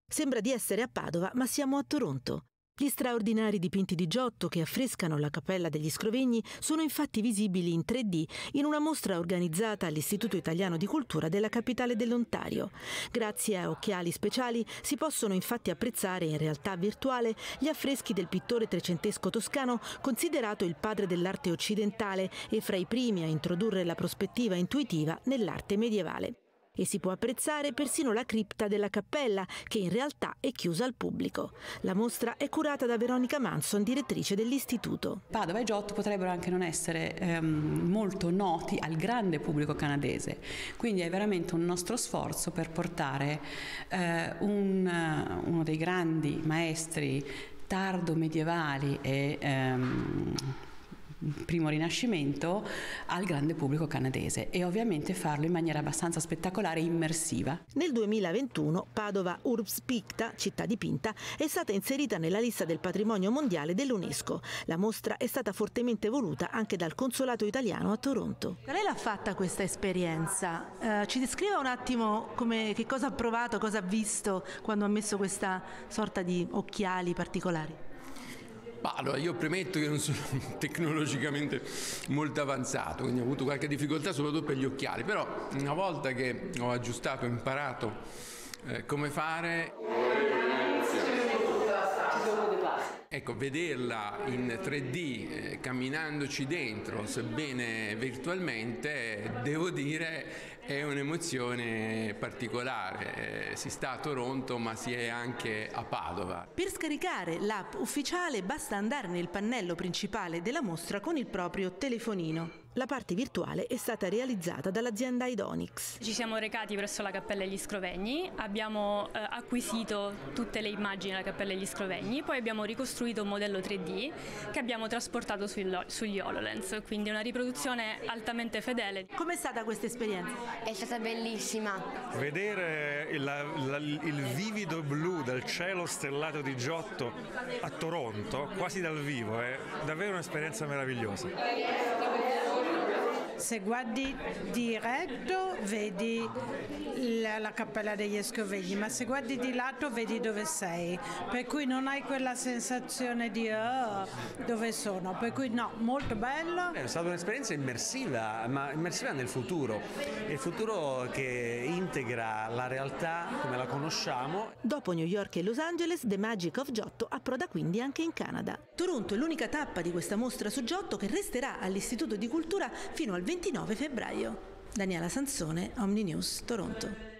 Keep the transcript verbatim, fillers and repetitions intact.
Sembra di essere a Padova, ma siamo a Toronto. Gli straordinari dipinti di Giotto che affrescano la Cappella degli Scrovegni sono infatti visibili in tre D in una mostra organizzata all'Istituto Italiano di Cultura della capitale dell'Ontario. Grazie a occhiali speciali si possono infatti apprezzare in realtà virtuale gli affreschi del pittore trecentesco toscano, considerato il padre dell'arte occidentale e fra i primi a introdurre la prospettiva intuitiva nell'arte medievale. E si può apprezzare persino la cripta della cappella, che in realtà è chiusa al pubblico. La mostra è curata da Veronica Manson, direttrice dell'istituto. Padova e Giotto potrebbero anche non essere ehm, molto noti al grande pubblico canadese, quindi è veramente un nostro sforzo per portare eh, un, uno dei grandi maestri tardo medievali e ehm, primo rinascimento al grande pubblico canadese e ovviamente farlo in maniera abbastanza spettacolare e immersiva. Nel duemilaventuno Padova Urbs Picta, città dipinta, è stata inserita nella lista del patrimonio mondiale dell'UNESCO. La mostra è stata fortemente voluta anche dal consolato italiano a Toronto. Lei l'ha fatta questa esperienza, uh, ci descriva un attimo come, che cosa ha provato, cosa ha visto quando ha messo questa sorta di occhiali particolari? Ma allora, io premetto che non sono tecnologicamente molto avanzato, quindi ho avuto qualche difficoltà soprattutto per gli occhiali, però una volta che ho aggiustato, ho imparato eh, come fare, ecco, vederla in tre D, eh, camminandoci dentro, sebbene virtualmente, devo dire è un'emozione particolare. Eh, si sta a Toronto ma si è anche a Padova. Per scaricare l'app ufficiale basta andare nel pannello principale della mostra con il proprio telefonino. La parte virtuale è stata realizzata dall'azienda Idonix. Ci siamo recati presso la Cappella degli Scrovegni, abbiamo eh, acquisito tutte le immagini della Cappella degli Scrovegni, poi abbiamo ricostruito un modello tre D che abbiamo trasportato sugli HoloLens, quindi una riproduzione altamente fedele. Com'è stata questa esperienza? È stata bellissima. Vedere il, la, il vivido blu del cielo stellato di Giotto a Toronto, quasi dal vivo, è davvero un'esperienza meravigliosa. Se guardi diretto vedi la, la Cappella degli Scrovegni, ma se guardi di lato vedi dove sei, per cui non hai quella sensazione di oh, dove sono, per cui no, molto bello. È stata un'esperienza immersiva, ma immersiva nel futuro, il futuro che integra la realtà come la conosciamo. Dopo New York e Los Angeles, The Magic of Giotto approda quindi anche in Canada. Toronto è l'unica tappa di questa mostra su Giotto che resterà all'Istituto di Cultura fino al ventinove febbraio. Daniela Sansone, Omni News, Toronto.